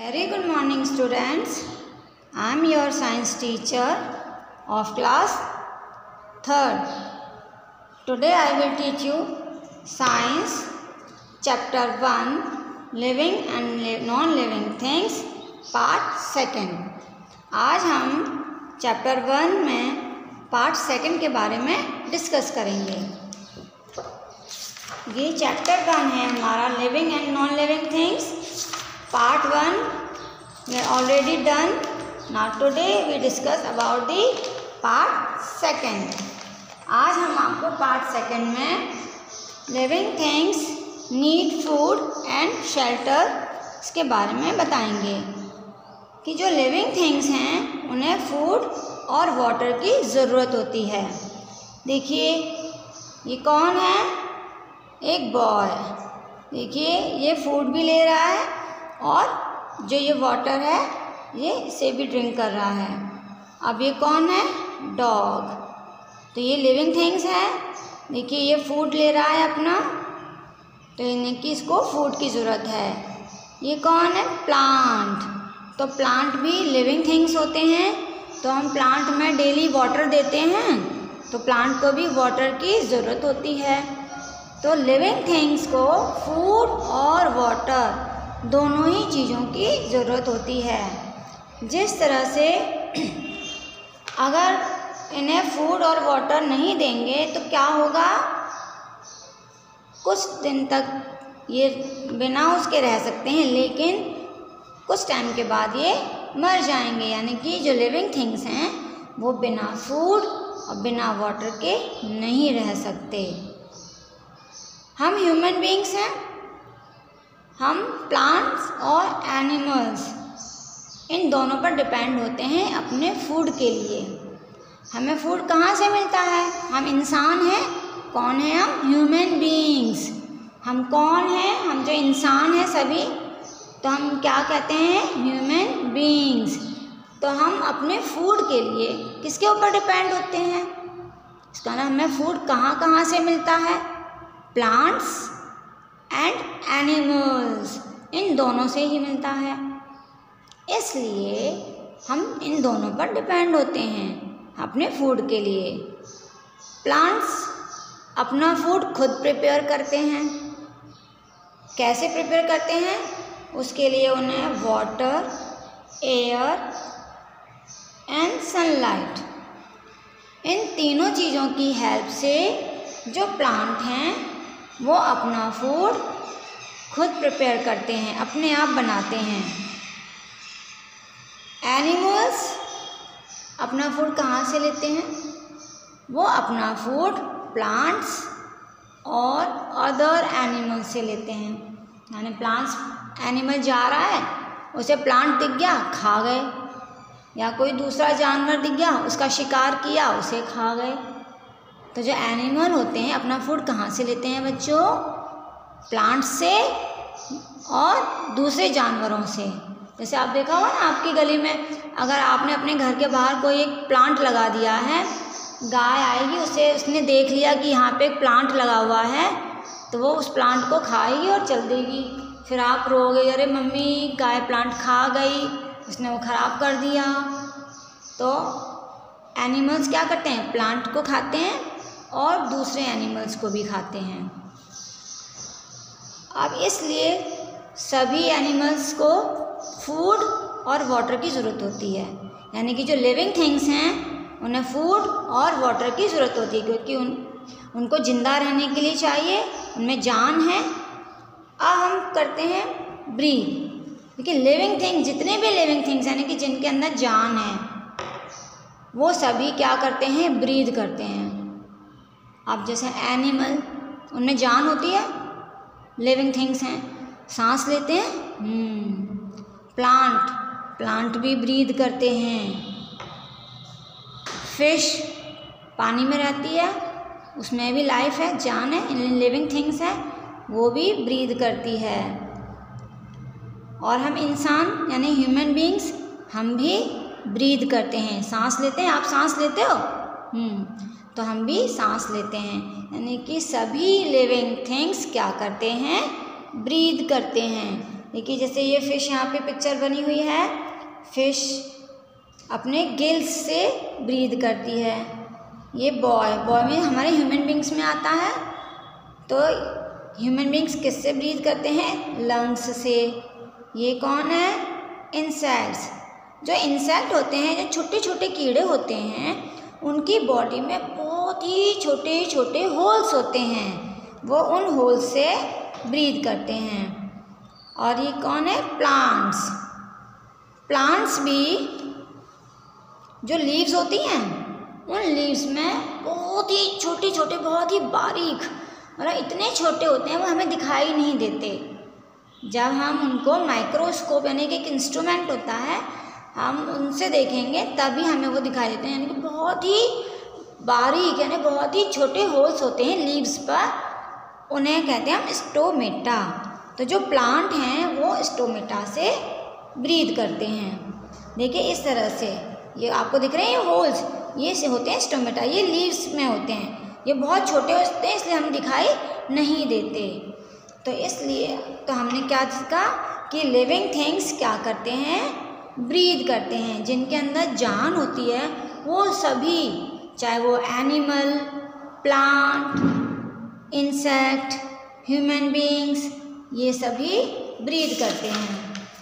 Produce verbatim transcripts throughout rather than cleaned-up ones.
Very good morning, students. I am your science teacher of class third. Today I will teach you science chapter one, living and non-living things, part second. आज हम chapter one में part second के बारे में discuss करेंगे. ये chapter one है हमारा living and non living things. Part one we are already done. Now today we discuss about the part second. आज हम आपको part second में living things need food and shelter इसके बारे में बताएंगे कि जो living things हैं उन्हें food और water की ज़रूरत होती है. देखिए ये कौन है? एक बॉय. देखिए ये फूड भी ले रहा है और जो ये वाटर है ये इसे भी ड्रिंक कर रहा है. अब ये कौन है? डॉग. तो ये लिविंग थिंग्स है. देखिए ये फूड ले रहा है अपना, तो यानी कि इसको फूड की ज़रूरत है. ये कौन है? प्लांट. तो प्लांट भी लिविंग थिंग्स होते हैं. तो हम प्लांट में डेली वाटर देते हैं, तो प्लांट को भी वाटर की ज़रूरत होती है. तो लिविंग थिंग्स को फूड और वाटर दोनों ही चीज़ों की ज़रूरत होती है. जिस तरह से अगर इन्हें फूड और वाटर नहीं देंगे तो क्या होगा? कुछ दिन तक ये बिना उसके रह सकते हैं, लेकिन कुछ टाइम के बाद ये मर जाएंगे. यानी कि जो लिविंग थिंग्स हैं वो बिना फूड और बिना वाटर के नहीं रह सकते. हम ह्यूमन बीइंग्स हैं. हम प्लांट्स और एनिमल्स इन दोनों पर डिपेंड होते हैं अपने फूड के लिए. हमें फूड कहाँ से मिलता है? हम इंसान हैं. कौन है हम? Human beings. हम कौन हैं? हम जो इंसान हैं सभी, तो हम क्या कहते हैं? Human beings. तो हम अपने फूड के लिए किसके ऊपर डिपेंड होते हैं? इसका नाम हमें फूड कहाँ कहाँ से मिलता है? प्लांट्स एंड एनिमल्स, इन दोनों से ही मिलता है. इसलिए हम इन दोनों पर डिपेंड होते हैं अपने फूड के लिए. प्लांट्स अपना फूड खुद प्रिपेयर करते हैं. कैसे प्रिपेयर करते हैं? उसके लिए उन्हें वाटर, एयर एंड सनलाइट, इन तीनों चीज़ों की हेल्प से जो प्लांट हैं वो अपना फूड खुद प्रिपेयर करते हैं, अपने आप बनाते हैं. एनिमल्स अपना फूड कहाँ से लेते हैं? वो अपना फूड प्लांट्स और अदर एनिमल्स से लेते हैं. यानी प्लांट्स, एनिमल जा रहा है, उसे प्लांट दिख गया, खा गए. या कोई दूसरा जानवर दिख गया, उसका शिकार किया, उसे खा गए. तो जो एनिमल होते हैं अपना फूड कहाँ से लेते हैं बच्चों? प्लांट्स से और दूसरे जानवरों से. जैसे आप देखा होगा ना, आपकी गली में अगर आपने अपने घर के बाहर कोई एक प्लांट लगा दिया है, गाय आएगी, उसे उसने देख लिया कि यहाँ पे एक प्लांट लगा हुआ है, तो वो उस प्लांट को खाएगी और चल देगी. फिर आप रोगे, अरे मम्मी गाय प्लांट खा गई, उसने वो ख़राब कर दिया. तो एनिमल्स क्या करते हैं? प्लांट को खाते हैं और दूसरे एनिमल्स को भी खाते हैं. अब इसलिए सभी एनिमल्स को फूड और वाटर की ज़रूरत होती है. यानी कि जो लिविंग थिंग्स हैं उन्हें फूड और वाटर की ज़रूरत होती है, क्योंकि उन उनको ज़िंदा रहने के लिए चाहिए, उनमें जान है. अब हम करते हैं ब्रीथ. देखिए लिविंग थिंग, जितने भी लिविंग थिंग्स यानी कि जिनके अंदर जान है, वो सभी क्या करते हैं? ब्रीथ करते हैं. अब जैसे एनिमल, उनमें जान होती है, लिविंग थिंग्स हैं, सांस लेते हैं. प्लांट प्लांट भी ब्रीथ करते हैं. फिश पानी में रहती है, उसमें भी लाइफ है, जान है, लिविंग थिंग्स है, वो भी ब्रीथ करती है. और हम इंसान यानी ह्यूमन बीइंग्स, हम भी ब्रीथ करते हैं, सांस लेते हैं. आप सांस लेते हो? हम्म तो हम भी सांस लेते हैं. यानी कि सभी लिविंग थिंग्स क्या करते हैं? ब्रीथ करते हैं. देखिए जैसे ये फिश यहाँ पे पिक्चर बनी हुई है, फिश अपने गिल्स से ब्रीद करती है। ये बॉय बॉय में हमारे ह्यूमन बींग्स में आता है। तो ह्यूमन बींग्स किससे ब्रीद करते हैं? लंग्स से। ये कौन है? इंसेक्ट्स। जो इंसेक्ट होते हैं, जो छोटे छोटे कीड़े होते हैं, उनकी बॉडी में बहुत ही छोटे छोटे होल्स होते हैं, वो उन होल्स से ब्रीद करते हैं। और ये कौन है? प्लांट्स। प्लांट्स भी जो लीव्स होती हैं, उन लीव्स में बहुत ही छोटे छोटे, बहुत ही बारीक, मतलब इतने छोटे होते हैं वो हमें दिखाई नहीं देते। जब हम उनको माइक्रोस्कोप यानी कि एक इंस्ट्रूमेंट होता है, हम उनसे देखेंगे तभी हमें वो दिखाई देते हैं। यानी कि बहुत ही बारीक, यानी बहुत ही छोटे होल्स होते हैं लीव्स पर, उन्हें कहते हैं हम स्टोमेटा। तो जो प्लांट हैं वो स्टोमेटा से ब्रीद करते हैं। देखिए इस तरह से ये आपको दिख रहे हैं ये होल्स, ये से होते हैं स्टोमेटा। ये लीव्स में होते हैं, ये बहुत छोटे होते हैं इसलिए हम दिखाई नहीं देते। तो इसलिए तो हमने क्या सीखा कि लिविंग थिंग्स क्या करते हैं? ब्रीद करते हैं। जिनके अंदर जान होती है वो सभी, चाहे वो animal, plant, insect, human beings, ये सभी ब्रीद करते हैं।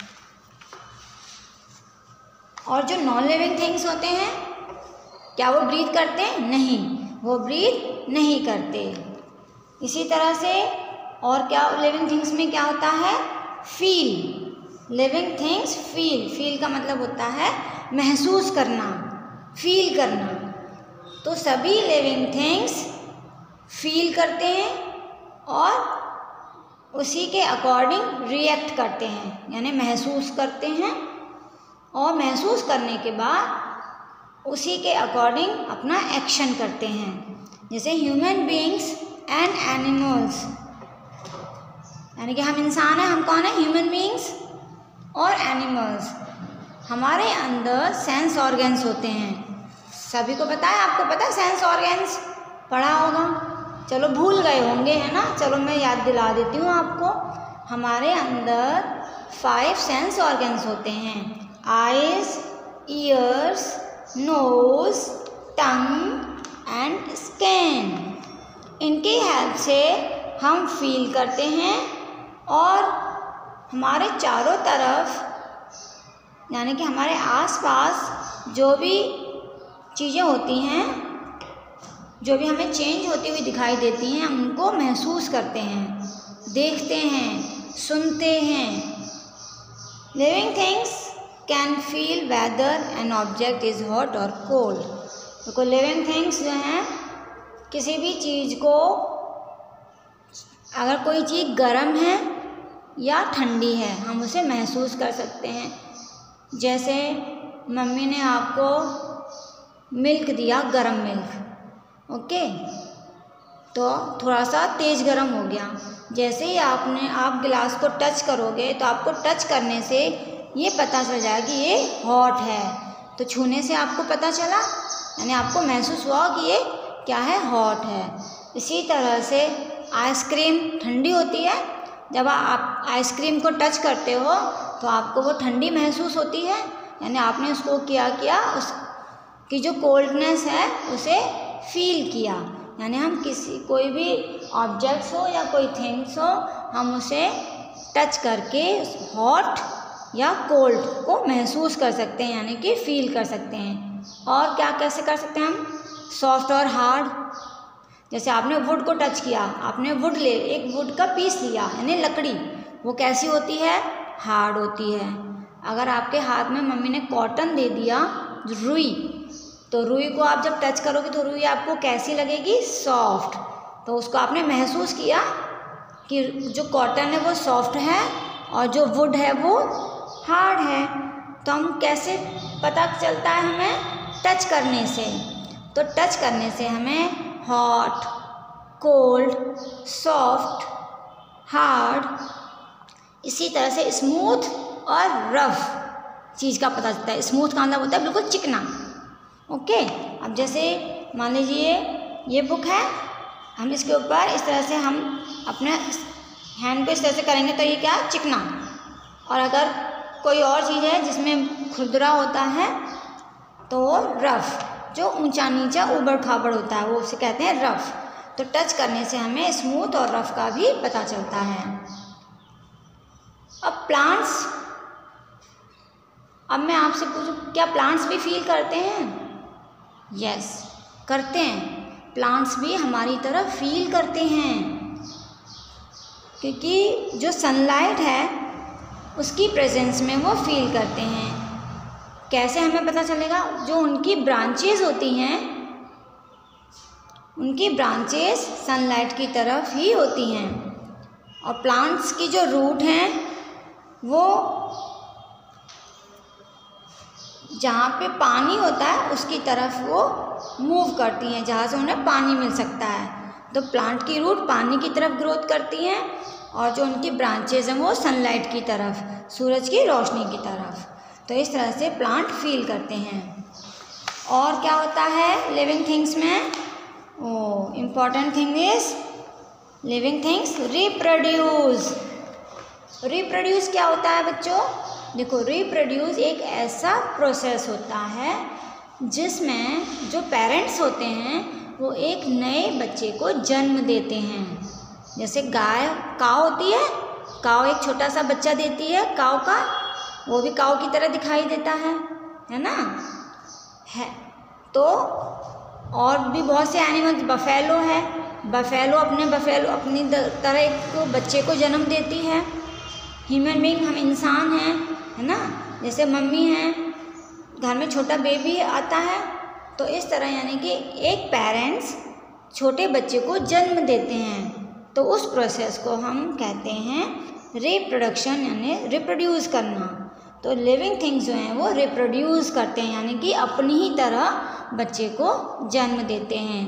और जो नॉन लिविंग थिंग्स होते हैं, क्या वो ब्रीद करते हैं? नहीं, वो ब्रीद नहीं करते। इसी तरह से और क्या लिविंग थिंग्स में क्या होता है? Feel. Living things feel. Feel का मतलब होता है महसूस करना, फील करना। तो सभी लिविंग थिंग्स फील करते हैं और उसी के अकॉर्डिंग रिएक्ट करते हैं, यानी महसूस करते हैं, और महसूस करने के बाद उसी के अकॉर्डिंग अपना एक्शन करते हैं। जैसे ह्यूमन बीइंग्स एंड एनिमल्स, यानी कि हम इंसान हैं, हम कौन है? ह्यूमन बीइंग्स और एनिमल्स। हमारे अंदर सेंस ऑर्गन्स होते हैं। सभी को पता है? आपको पता है सेंस ऑर्गन्स? पढ़ा होगा, चलो भूल गए होंगे, है ना? चलो मैं याद दिला देती हूँ आपको। हमारे अंदर फाइव सेंस ऑर्गन्स होते हैं। Eyes, ears, nose, tongue and skin. इनकी हेल्प से हम फील करते हैं और हमारे चारों तरफ, यानी कि हमारे आसपास जो भी चीज़ें होती हैं, जो भी हमें चेंज होती हुई दिखाई देती हैं, हम उनको महसूस करते हैं, देखते हैं, सुनते हैं। Living things can feel whether an object is hot और कोल्ड। तो कोई लिविंग थिंग्स जो हैं, किसी भी चीज़ को, अगर कोई चीज़ गर्म है या ठंडी है, हम उसे महसूस कर सकते हैं। जैसे मम्मी ने आपको मिल्क दिया, गरम मिल्क, ओके, तो थोड़ा सा तेज़ गरम हो गया। जैसे ही आपने आप गिलास को टच करोगे तो आपको टच करने से ये पता चल जाएगा कि ये हॉट है। तो छूने से आपको पता चला, यानी आपको महसूस हुआ कि ये क्या है? हॉट है। इसी तरह से आइसक्रीम ठंडी होती है, जब आप आइसक्रीम को टच करते हो तो आपको वो ठंडी महसूस होती है, यानी आपने उसको क्या किया, उसकी जो कोल्डनेस है उसे फील किया। यानी हम किसी कोई भी ऑब्जेक्ट्स हो या कोई थिंग्स हो, हम उसे टच करके हॉट या कोल्ड को महसूस कर सकते हैं, यानी कि फील कर सकते हैं। और क्या कैसे कर सकते हैं हम? सॉफ्ट और हार्ड। जैसे आपने वुड को टच किया, आपने वुड ले एक वुड का पीस लिया, यानी लकड़ी, वो कैसी होती है? हार्ड होती है। अगर आपके हाथ में मम्मी ने कॉटन दे दिया, रुई, तो रुई को आप जब टच करोगे तो रुई आपको कैसी लगेगी? सॉफ्ट। तो उसको आपने महसूस किया कि जो कॉटन है वो सॉफ्ट है और जो वुड है वो हार्ड है। तो हम कैसे पता चलता है? हमें टच करने से। तो टच करने से हमें हॉट, कोल्ड, सॉफ्ट, हार्ड, इसी तरह से स्मूथ और रफ चीज़ का पता चलता है। स्मूथ का मतलब होता है बिल्कुल चिकना, ओके। अब जैसे मान लीजिए ये बुक है, हम इसके ऊपर इस तरह से हम अपने हैंड को इस तरह से करेंगे तो ये क्या? चिकना। और अगर कोई और चीज़ है जिसमें खुरदुरा होता है तो वो रफ, जो ऊंचा नीचा ऊबड़ खाबड़ होता है वो उसे कहते हैं रफ। तो टच करने से हमें स्मूथ और रफ का भी पता चलता है। अब प्लांट्स, अब मैं आपसे पूछूं, क्या प्लांट्स भी फील करते हैं? यस, करते हैं। प्लांट्स भी हमारी तरह फील करते हैं, क्योंकि जो सनलाइट है उसकी प्रेजेंस में वो फील करते हैं। कैसे हमें पता चलेगा? जो उनकी ब्रांचेस होती हैं, उनकी ब्रांचेस सनलाइट की तरफ ही होती हैं, और प्लांट्स की जो रूट हैं वो जहाँ पे पानी होता है उसकी तरफ वो मूव करती हैं, जहाँ से उन्हें पानी मिल सकता है। तो प्लांट की रूट पानी की तरफ ग्रोथ करती हैं, और जो उनकी ब्रांचेज हैं वो सनलाइट की तरफ, सूरज की रोशनी की तरफ। तो इस तरह से प्लांट फील करते हैं। और क्या होता है लिविंग थिंग्स में? Oh important thing is living things reproduce. Reproduce क्या होता है बच्चों? देखो, रिप्रोड्यूस एक ऐसा प्रोसेस होता है जिसमें जो पेरेंट्स होते हैं वो एक नए बच्चे को जन्म देते हैं। जैसे गाय, काव होती है, काव एक छोटा सा बच्चा देती है काव का, वो भी काव की तरह दिखाई देता है, है ना? है तो और भी बहुत से एनिमल्स, बफेलो है, बफेलो अपने बफेलो अपनी तरह एक बच्चे को जन्म देती है। ह्यूमन बीइंग, हम इंसान हैं, है ना? जैसे मम्मी हैं, घर में छोटा बेबी आता है, तो इस तरह यानी कि एक पेरेंट्स छोटे बच्चे को जन्म देते हैं, तो उस प्रोसेस को हम कहते हैं रिप्रोडक्शन, यानी रिप्रोड्यूस करना। तो लिविंग थिंग्स जो हैं वो रिप्रोड्यूस करते हैं, यानी कि अपनी ही तरह बच्चे को जन्म देते हैं।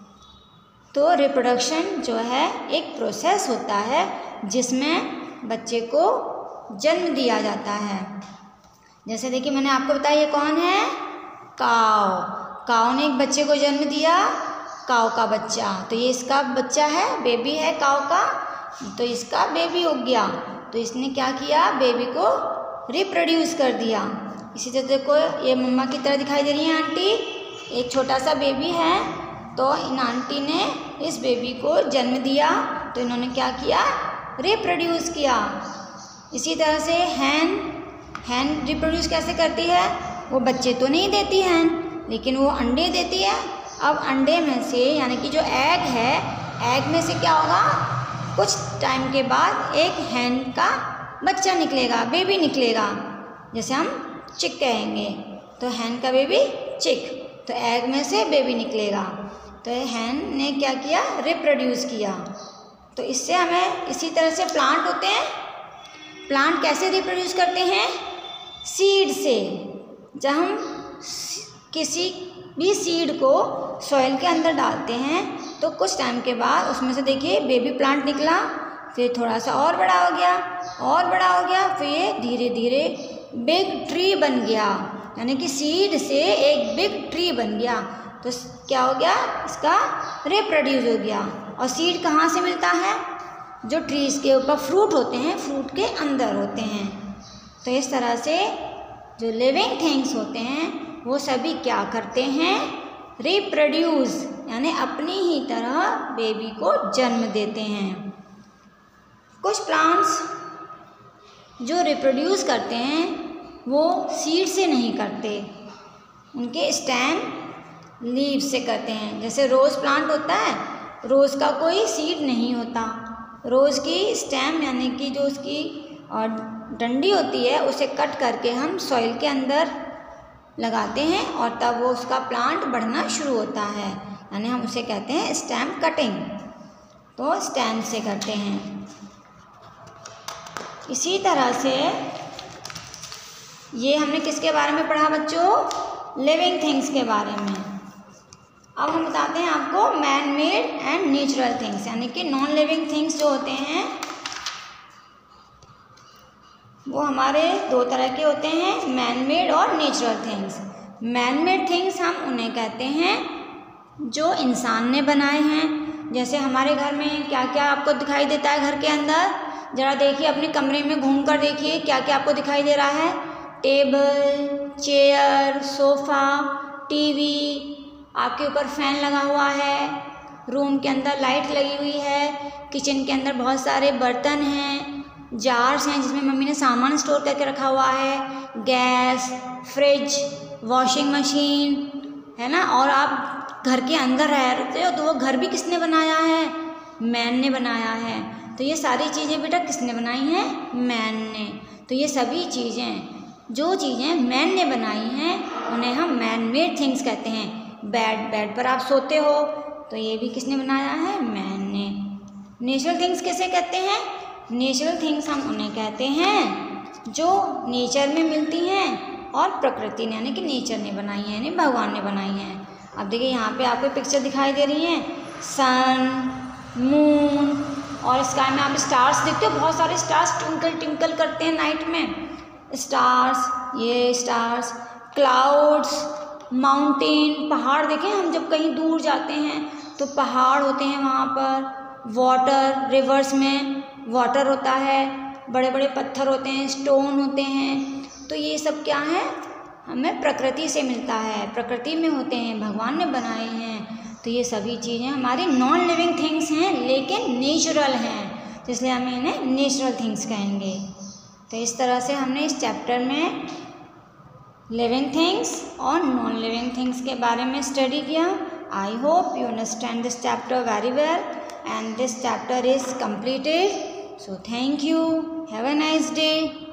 तो रिप्रोडक्शन जो है एक प्रोसेस होता है जिसमें बच्चे को जन्म दिया जाता है। जैसे देखिए, मैंने आपको बताया ये कौन है? काव। काव ने एक बच्चे को जन्म दिया, काव का बच्चा। तो ये इसका बच्चा है, बेबी है काव का, तो इसका बेबी हो गया। तो इसने क्या किया? बेबी को रिप्रोड्यूस कर दिया। इसी तरह देखो, ये मम्मा की तरह दिखाई दे रही है आंटी, एक छोटा सा बेबी है, तो इन आंटी ने इस बेबी को जन्म दिया, तो इन्होंने क्या किया? रिप्रोड्यूस किया। इसी तरह से हैन, हैन रिप्रोड्यूस कैसे करती है? वो बच्चे तो नहीं देती हैन, लेकिन वो अंडे देती है। अब अंडे में से, यानी कि जो एग है, एग में से क्या होगा? कुछ टाइम के बाद एक हैन का बच्चा निकलेगा, बेबी निकलेगा, जैसे हम चिक कहेंगे। तो हैन का बेबी चिक, तो एग में से बेबी निकलेगा। तो हैन ने क्या किया? रिप्रोड्यूस किया। तो इससे हमें, इसी तरह से प्लांट होते हैं, प्लांट कैसे रिप्रोड्यूस करते हैं? सीड से। जब हम किसी भी सीड को सॉइल के अंदर डालते हैं तो कुछ टाइम के बाद उसमें से देखिए बेबी प्लांट निकला, फिर थोड़ा सा और बड़ा हो गया, और बड़ा हो गया, फिर ये धीरे धीरे बिग ट्री बन गया, यानी कि सीड से एक बिग ट्री बन गया। तो क्या हो गया? इसका रिप्रोड्यूस हो गया। और सीड कहाँ से मिलता है? जो ट्रीज़ के ऊपर फ्रूट होते हैं, फ्रूट के अंदर होते हैं। तो इस तरह से जो लिविंग थिंग्स होते हैं वो सभी क्या करते हैं? रिप्रोड्यूस, यानी अपनी ही तरह बेबी को जन्म देते हैं। कुछ प्लांट्स जो रिप्रोड्यूस करते हैं वो सीड से नहीं करते, उनके स्टेम, लीव से करते हैं। जैसे रोज़ प्लांट होता है, रोज़ का कोई सीड नहीं होता, रोज़ की स्टेम यानी कि जो उसकी और डंडी होती है उसे कट करके हम सॉइल के अंदर लगाते हैं और तब वो उसका प्लांट बढ़ना शुरू होता है, यानी हम उसे कहते हैं स्टेम कटिंग। तो स्टेम से करते हैं। इसी तरह से ये हमने किसके बारे में पढ़ा बच्चों? लिविंग थिंग्स के बारे में। अब हम बताते हैं आपको man made and natural things, यानी कि नॉन लिविंग थिंग्स जो होते हैं वो हमारे दो तरह के होते हैं, मैन मेड और natural things. Man made things हम उन्हें कहते हैं जो इंसान ने बनाए हैं। जैसे हमारे घर में क्या क्या आपको दिखाई देता है? घर के अंदर ज़रा देखिए अपने कमरे में घूम कर देखिए क्या क्या आपको दिखाई दे रहा है। टेबल, चेयर, सोफ़ा, टीवी, आपके ऊपर फैन लगा हुआ है, रूम के अंदर लाइट लगी हुई है, किचन के अंदर बहुत सारे बर्तन हैं, जार्स हैं जिसमें मम्मी ने सामान स्टोर करके रखा हुआ है, गैस, फ्रिज, वॉशिंग मशीन, है ना। और आप घर के अंदर रहते हो तो वो घर भी किसने बनाया है? मैन ने बनाया है। तो ये सारी चीज़ें बेटा किसने बनाई हैं? मैन ने। तो ये सभी चीज़ें, जो चीज़ें मैन ने बनाई हैं उन्हें हम मैन मेड थिंग्स कहते हैं। बेड, बेड पर आप सोते हो तो ये भी किसने बनाया है? मैन ने। नेचुरल थिंग्स किसे कहते हैं? नेचुरल थिंग्स हम उन्हें कहते हैं जो नेचर में मिलती हैं और प्रकृति ने यानी कि नेचर ने बनाई है, यानी भगवान ने बनाई हैं। अब देखिए यहाँ पे आपको पिक्चर दिखाई दे रही है, सन, मून और स्काई में आप स्टार्स देखते हो, बहुत सारे स्टार्स ट्विंकल ट्विंकल करते हैं नाइट में। स्टार्स, ये स्टार्स, क्लाउड्स, माउंटेन, पहाड़ देखें हम जब कहीं दूर जाते हैं तो पहाड़ होते हैं वहाँ पर, वाटर, रिवर्स में वाटर होता है, बड़े बड़े पत्थर होते हैं, स्टोन होते हैं। तो ये सब क्या है? हमें प्रकृति से मिलता है, प्रकृति में होते हैं, भगवान ने बनाए हैं। तो ये सभी चीज़ें हमारी नॉन लिविंग थिंग्स हैं लेकिन नेचुरल हैं, तो इसलिए हम इन्हें नेचुरल थिंग्स कहेंगे। तो इस तरह से हमने इस चैप्टर में लिविंग थिंग्स और नॉन लिविंग थिंग्स के बारे में स्टडी किया। I hope you understand this chapter very well and this chapter is completed. So thank you. Have a nice day.